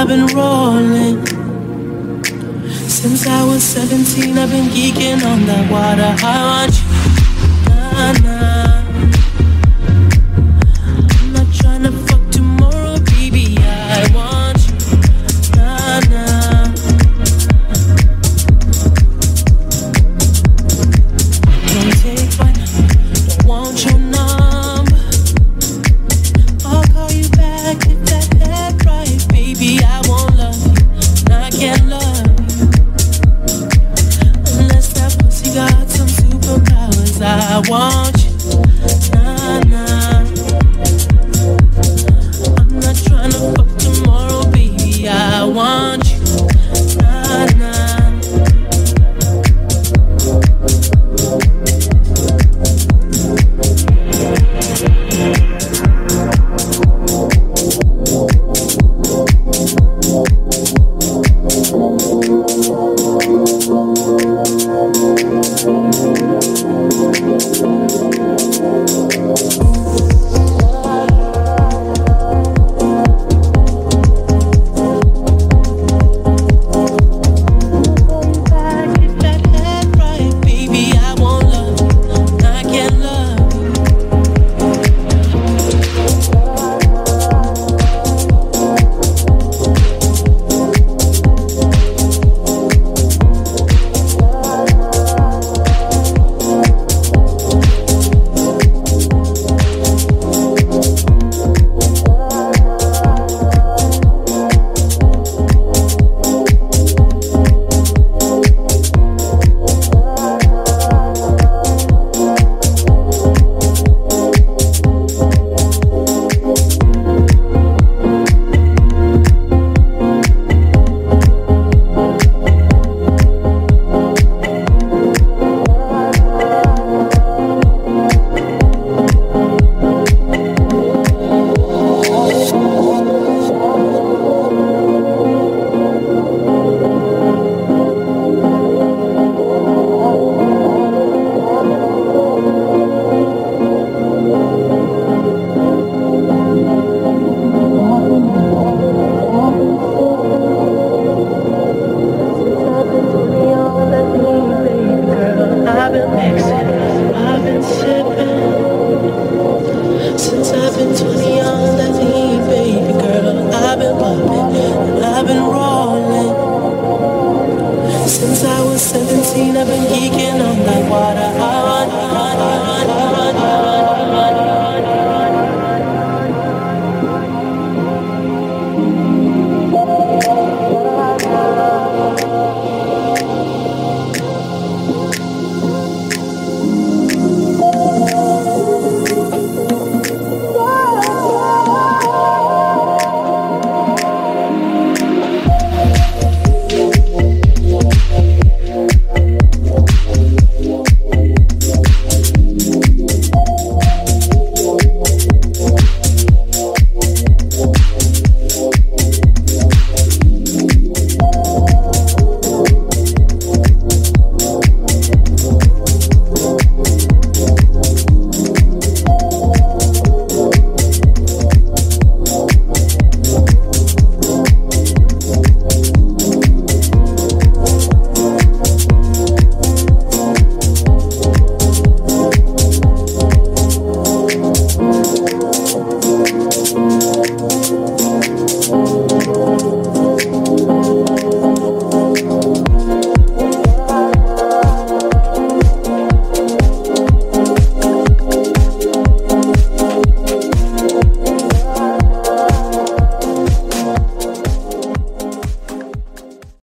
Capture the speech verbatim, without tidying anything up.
I've been rolling. Since I was seventeen, I've been geeking on that water. I want you, nah, nah. I'm not trying to fuck tomorrow, baby. I want you, nah, nah. Don't take my, don't want your number. I'll call you back if that head right, baby. I won't love you, and I can't love you.